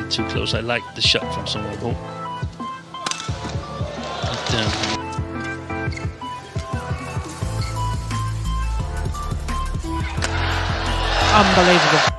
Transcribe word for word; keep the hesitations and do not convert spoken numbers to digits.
get too close. I like the shot from Song Wei. But, um, unbelievable.